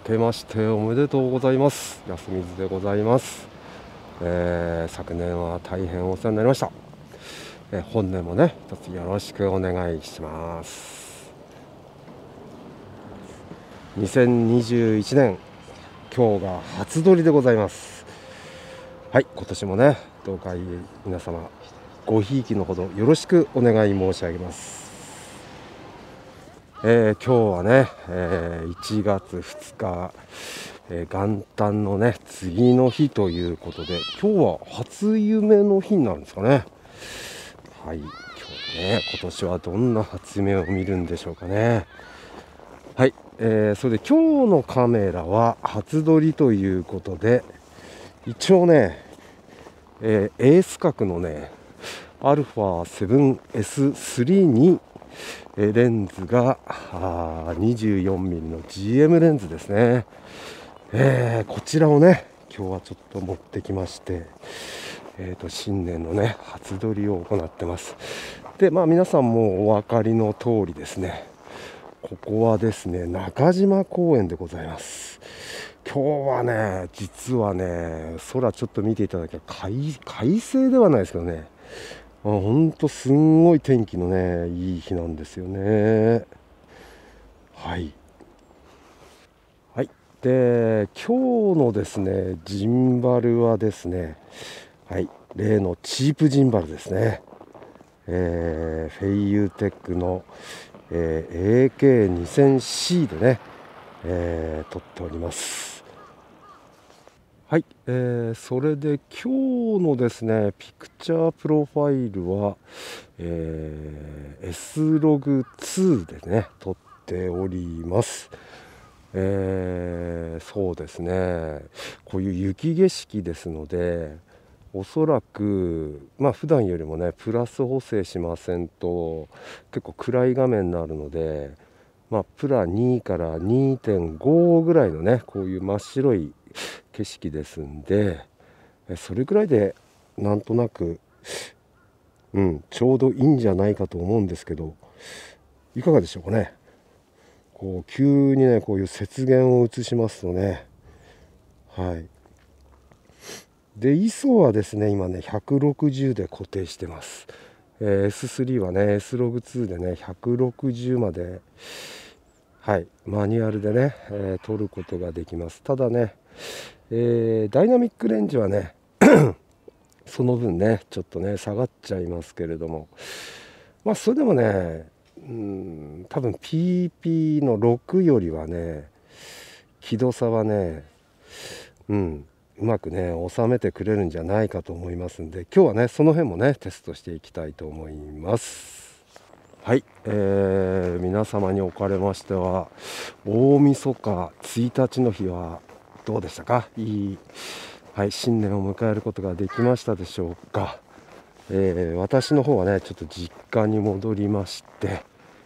けましておめでとうございます。安水でございます。昨年は大変お世話になりました。本年もね一つよろしくお願いします。2021年今日が初撮りでございます。はい、今年もねどうか皆様ごひいきのほどよろしくお願い申し上げます。今日はね、1月2日、元旦のね次の日ということで、今日は初夢の日になるんですかね。はい、今年はどんな初夢を見るんでしょうかね。はい、それで今日のカメラは初撮りということで、一応ね、エース角のね α7S3 にレンズが 24mm の GM レンズですね。こちらをね今日はちょっと持ってきまして、新年のね初撮りを行ってます。で皆さんもお分かりの通りですね、ここはですね中島公園でございます。今日はね実はね空ちょっと見ていただけば快晴ではないですけどね、ほんとすんごい天気のねいい日なんですよね。はいはい。で今日のですねジンバルはですね、はい例のチープジンバルですね。フェイユーテックの、AK2000C でね、撮っております。はい、それで今日のですねピクチャープロファイルは、S-Log2 でね撮っております。そうですね、こういう雪景色ですので、おそらく普段よりもねプラス補正しませんと結構暗い画面になるので、プラ2から 2.5 ぐらいのねこういう真っ白い景色ですんで、それぐらいでなんとなくちょうどいいんじゃないかと思うんですけど、いかがでしょうかね。こう急にねこういう雪原を映しますとね、はいで ISO はですね今ね160で固定してます。S3 はね S-Log2 でね160まで、はいマニュアルでね、撮ることができます。ただね、ダイナミックレンジはねその分ねちょっとね下がっちゃいますけれども、それでもね多分 PP の6よりはね気度差はねうまくね収めてくれるんじゃないかと思いますんで、今日はねその辺もねテストしていきたいと思います。はい、皆様におかれましては大晦日1日の日はどうでしたか。はい、新年を迎えることができましたでしょうか。私の方はねちょっと実家に戻りまして、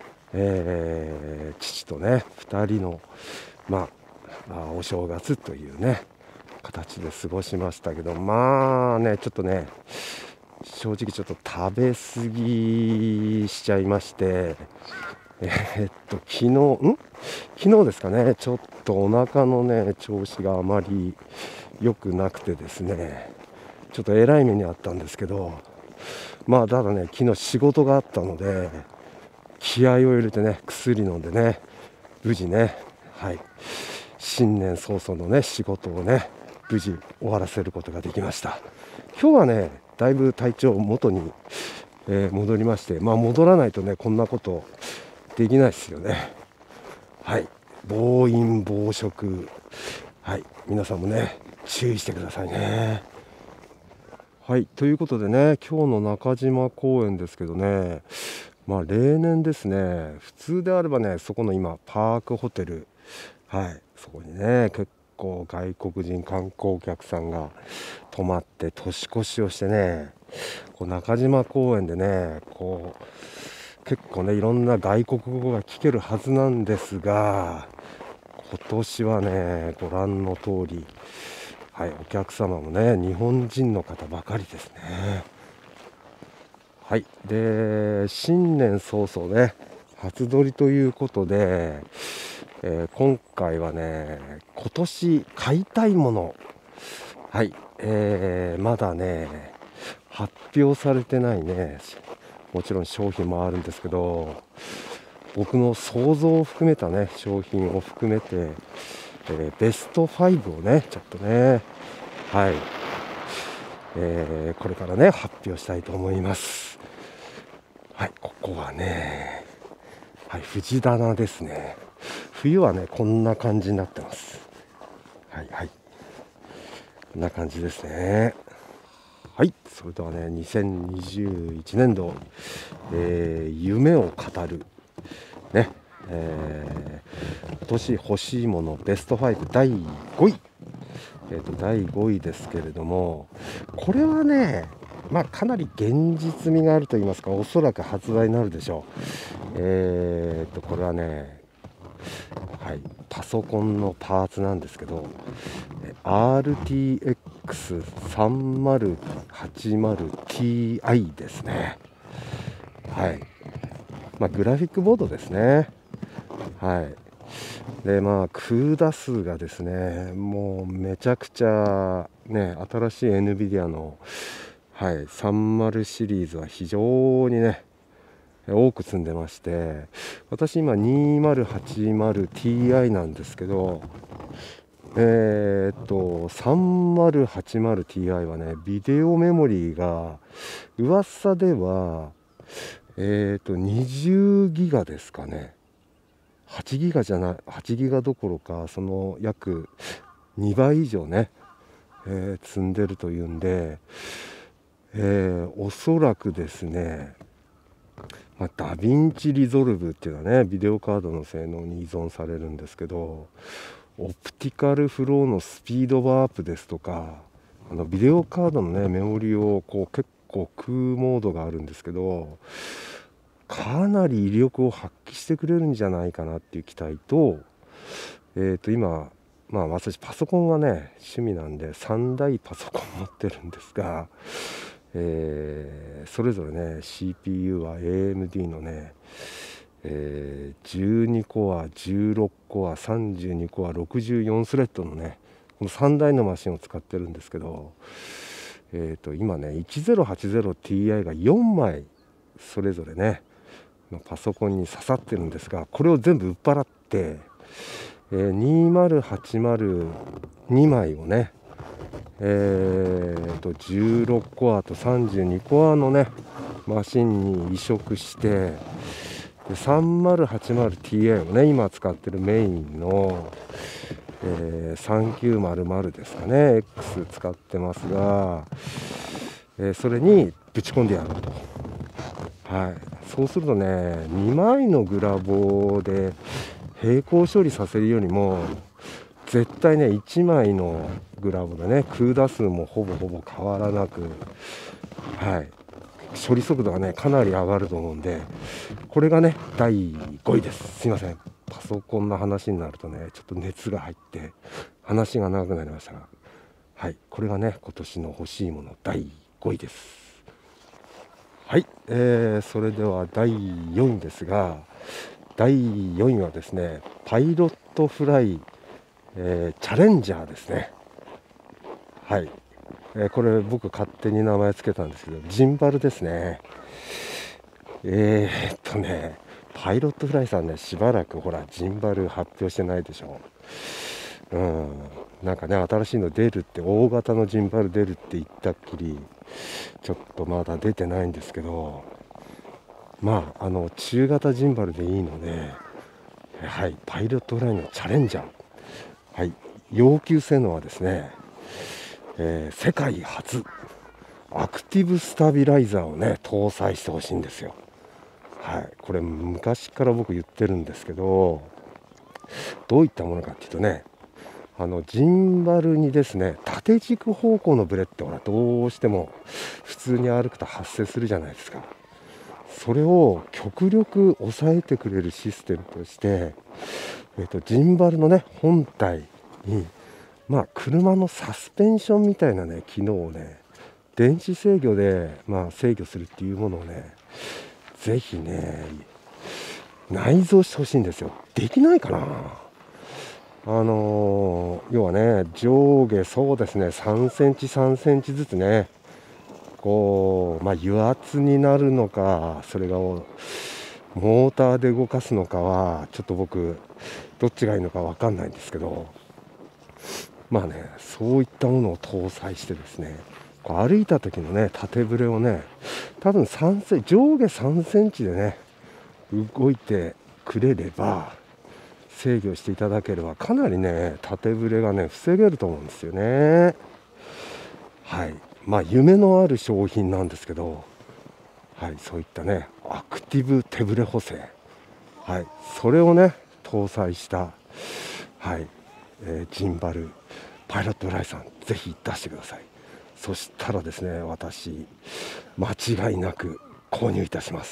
父とね2人のお正月というね形で過ごしましたけど、ちょっとね正直ちょっと食べ過ぎしちゃいまして、昨日ですかね、ちょっとお腹のね調子があまり良くなくてですね、ちょっとえらい目にあったんですけど、ただね昨日仕事があったので気合を入れてね薬飲んでね無事ね、はい新年早々のね仕事をね無事終わらせることができました。今日はねだいぶ体調元に、戻りまして、戻らないとねこんなことできないですよね。はい暴飲暴食、はい皆さんもね注意してくださいね。はいということでね今日の中島公園ですけどね、例年ですね普通であればねそこの今パークホテル、はいそこにね結構外国人観光客さんが泊まって年越しをしてね、こう中島公園でねこう結構ねいろんな外国語が聞けるはずなんですが、今年はねご覧の通り、はいお客様もね日本人の方ばかりですね。はいで新年早々ね初撮りということで、 今回はね、今年買いたいもの、はい、まだね発表されてないね、もちろん商品もあるんですけど、僕の想像を含めたね商品を含めて、ベスト5をねちょっとね、はい、これからね発表したいと思います。はい、ここはね、はい、藤棚ですね。冬はねこんな感じになってます。はいはい、こんな感じですね。はい、それではね2021年度、夢を語るね、今年欲しいものベスト5第5位、第5位ですけれども、これはねかなり現実味があると言いますか、おそらく発売になるでしょう。これはね、はい、パソコンのパーツなんですけど、RTX3080Ti ですね。はい、グラフィックボードですね。はい。で空打数がですね、もうめちゃくちゃね、新しい NVIDIA の、はい、30シリーズは非常にね多く積んでまして、私今 2080Ti なんですけど、3080Ti はねビデオメモリーが噂では20ギガですかね。8ギガじゃない、8ギガどころかその約2倍以上ね、積んでるというんで、おそらくですね、ダヴィンチリゾルブっていうのはねビデオカードの性能に依存されるんですけど、オプティカルフローのスピードワープですとか、ビデオカードのねメモリをこう結構食うモードがあるんですけど、かなり威力を発揮してくれるんじゃないかなっていう期待と、今私パソコンはね趣味なんで3台パソコン持ってるんですが、それぞれね CPU は AMD のね、12コア、16コア、32コア、64スレッドのねこの3台のマシンを使ってるんですけど、今ね 1080Ti が4枚それぞれねパソコンに刺さってるんですが、これを全部売っ払って、2080-2枚をね、16コアと32コアのねマシンに移植して、で 3080Ti をね今使ってるメインの、3900ですかね X 使ってますが、それにぶち込んでやろうと。はい、そうするとね2枚のグラボで並行処理させるよりも絶対ね1枚のグラボでね空打数もほぼ変わらなく、はい、処理速度がねかなり上がると思うんで、これがね第5位です。すいません、パソコンの話になるとねちょっと熱が入って話が長くなりましたが、はい、これがね今年の欲しいもの第5位です。はい、それでは第4位ですが、第4位はですねパイロットフライ、チャレンジャーですね。はい、これ僕勝手に名前つけたんですけどジンバルですね。パイロットフライさんねしばらくほらジンバル発表してないでしょ。なんかね新しいの出るって、大型のジンバル出るって言ったっきりちょっとまだ出てないんですけど、中型ジンバルでいいので、はい、パイロットフライのチャレンジャー、はい、要求性能はですね、世界初アクティブスタビライザーをね搭載してほしいんですよ。はい、これ昔から僕言ってるんですけど、どういったものかっていうとね、ジンバルにですね縦軸方向のブレってほらどうしても普通に歩くと発生するじゃないですか。それを極力抑えてくれるシステムとして、ジンバルのね本体に車のサスペンションみたいなね機能をね電子制御で制御するっていうものをねぜひね内蔵してほしいんですよ。できないかな。 要はね、上下そうですね、3センチ3センチずつね、こう、油圧になるのか、それがモーターで動かすのかは、ちょっと僕、どっちがいいのか分かんないんですけど、そういったものを搭載してですね、こう歩いた時のね、縦ブレをね、多分上下3センチでね、動いてくれれば、制御していただければ、かなりね、縦ブレがね、防げると思うんですよね。はい。夢のある商品なんですけど、はい、そういったね、アクティブ手ブレ補正、はい、それをね、搭載した、はい、ジンバルパイロットライさん、ぜひ出してください。そしたらですね、私、間違いなく購入いたします。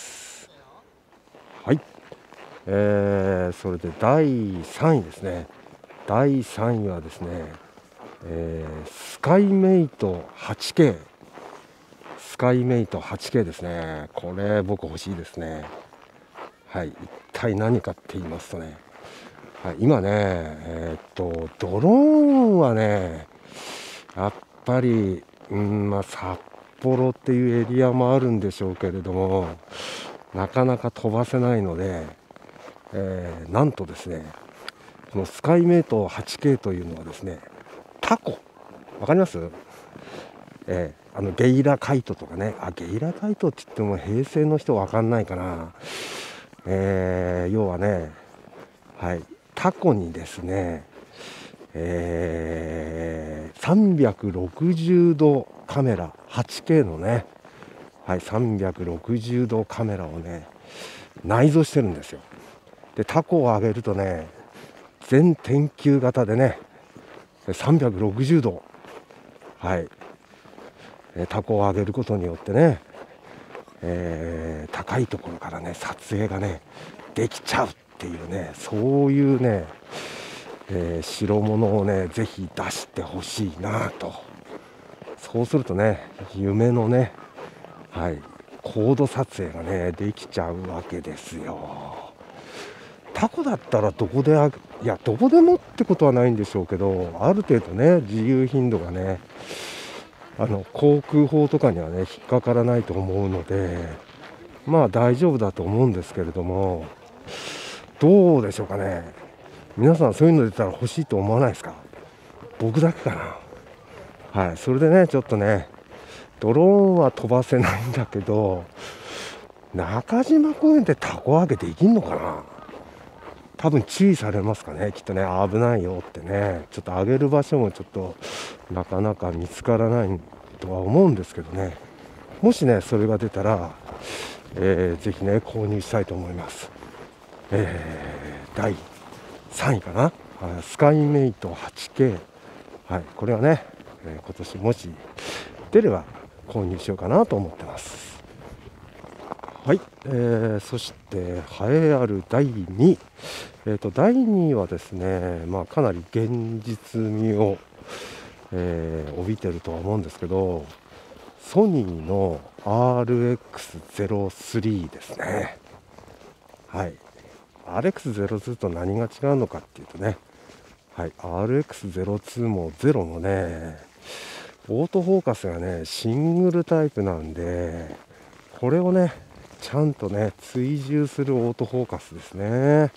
はい。それで第3位ですね。第3位はですね、スカイメイト 8K。スカイメイト 8K ですね。これ僕欲しいですね。はい。一体何かって言いますとね、はい、今ね、ドローンはね、やっぱり、札幌っていうエリアもあるんでしょうけれども、なかなか飛ばせないので、なんとですね、このスカイメイト 8K というのはですね、タコ、わかります？ゲイラカイトとかね、ゲイラカイトって言っても平成の人わかんないかな。要はね、はい、タコにですね、360度カメラ 8K のね、はい、360度カメラをね、内蔵してるんですよ。で、タコを上げるとね、全天球型でね、360度、はい、タコを上げることによってね、高いところからね、撮影がね、できちゃうっていうね、そういうね、代物をね、ぜひ出してほしいなと。そうするとね、夢のね、はい、高度撮影がね、できちゃうわけですよ。タコだったらどこでどこでもってことはないんでしょうけど、ある程度ね、自由頻度がね、航空法とかにはね、引っかからないと思うので、大丈夫だと思うんですけれども、どうでしょうかね。皆さんそういうの出たら欲しいと思わないですか？僕だけかな。はい、それでね、ちょっとね、ドローンは飛ばせないんだけど、中島公園ってタコ揚げできんのかな。多分注意されますかね、きっとね、危ないよってね、ちょっと上げる場所もちょっとなかなか見つからないとは思うんですけどね、もしね、それが出たら、ぜひね、購入したいと思います。第3位かな、スカイメイト 8K、はい、これはね、今年もし出れば購入しようかなと思ってます。はい、そして栄えある第2位、第2位はですね、かなり現実味を、帯びてるとは思うんですけど、ソニーの RX03 ですね。はい、RX02 と何が違うのかっていうとね、はい、RX02 も0もね、オートフォーカスがね、シングルタイプなんで、これをね、ちゃんとね、追従するオートフォーカスですね。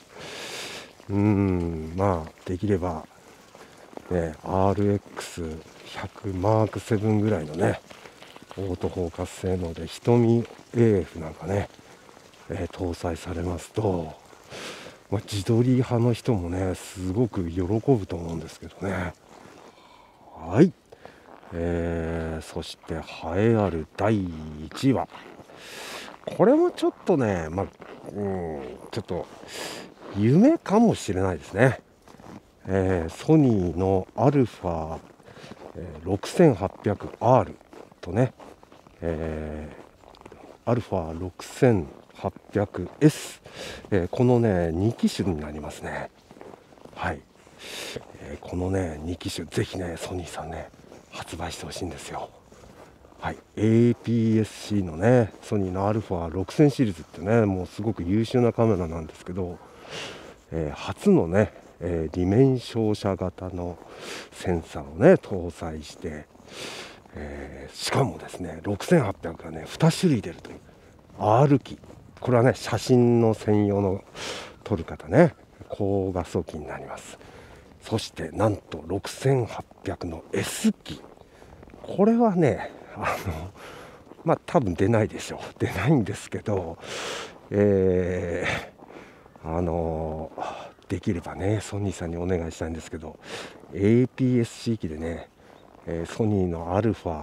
できれば、ね、RX100 マーク7ぐらいのね、オートフォーカス性能で、瞳 AF なんかね、搭載されますと、自撮り派の人もね、すごく喜ぶと思うんですけどね。はい。そして栄えある第1位は、これもちょっとね、ちょっと夢かもしれないですね。ソニーの α6800R とね、α6800S、このね、2機種になりますね。はい。このね、2機種、ぜひね、ソニーさんね、発売してほしいんですよ。はい、APS-C のね、ソニーの α6000 シリーズってね、もうすごく優秀なカメラなんですけど、初のね、 裏面照射型のセンサーをね搭載して、しかもですね6800がね2種類出るという R 機、これはね写真の専用の撮る方ね、高画素機になります。そしてなんと6800の S 機、これはね多分出ないでしょう、出ないんですけど、できればねソニーさんにお願いしたいんですけど、 APS-C 機でね、ソニーの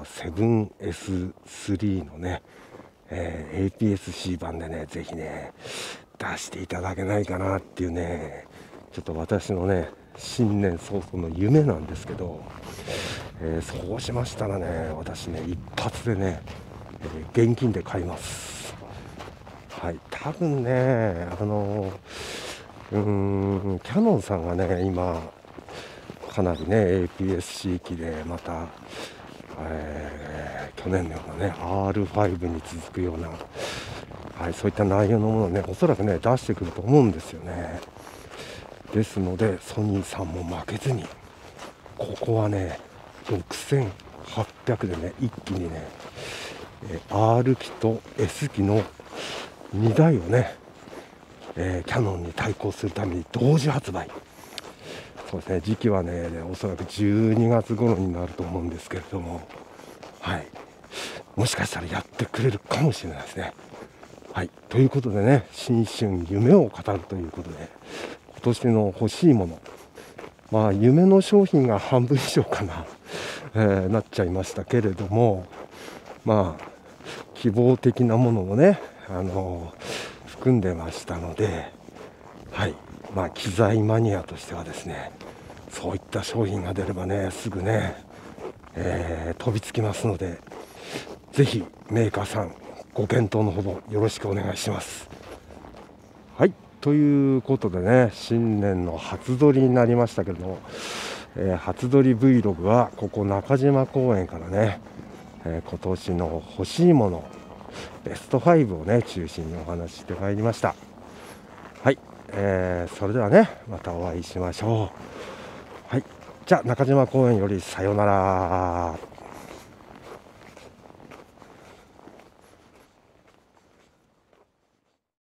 α7S3 のね、APS-C 版でねぜひね出していただけないかなっていうね、ちょっと私のね新年早々の夢なんですけど、そうしましたらね私ね一発でね、現金で買います。はい、多分ねキャノンさんがね今かなりね APS-C 機でまた、去年のようなね R5 に続くような、はい、そういった内容のものをねおそらくね出してくると思うんですよね。ですのでソニーさんも負けずに、ここはね6800でね一気にね、R 機と S 機の2台をね、キャノンに対抗するために同時発売。そうですね、時期はねおそらく12月頃になると思うんですけれども、はい、もしかしたらやってくれるかもしれないですね。はい、ということでね、新春夢を語るということで、今年の欲しいもの、夢の商品が半分以上かな、なっちゃいましたけれども、希望的なものもね、含んでましたので、はい、機材マニアとしてはですね、そういった商品が出ればねすぐね、飛びつきますので、ぜひメーカーさんご検討のほどよろしくお願いします。はい、ということでね、新年の初撮りになりましたけども、初撮り Vlog はここ中島公園からね、今年の欲しいものベスト5をね中心にお話ししてまいりました。はい、それではねまたお会いしましょう。はい、じゃあ中島公園よりさようなら。